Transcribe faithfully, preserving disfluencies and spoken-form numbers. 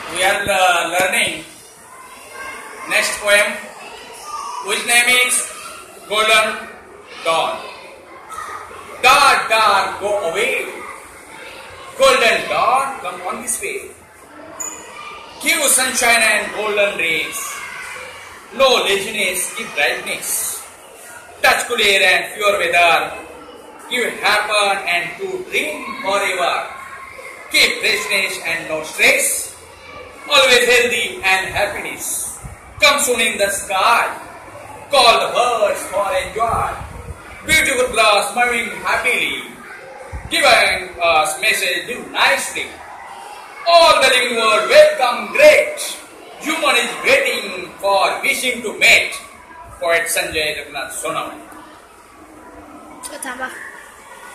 we are uh, learning next poem, whose name is Golden Dawn. Dark, dark, go away. Golden dawn, come on this way. Give sunshine and golden rays. No laziness, give brightness. Touch cool air and pure weather. Give happen and to dream forever. Keep freshness and no stress. Always healthy and happiness. Come soon in the sky. Call the birds for enjoy. Beautiful grass moving happily. Giving us message do nicely. All the living world welcome great. Human is waiting for wishing to mate. Poet Sanjay, Raghunath, Sonawane. Cho थांबा.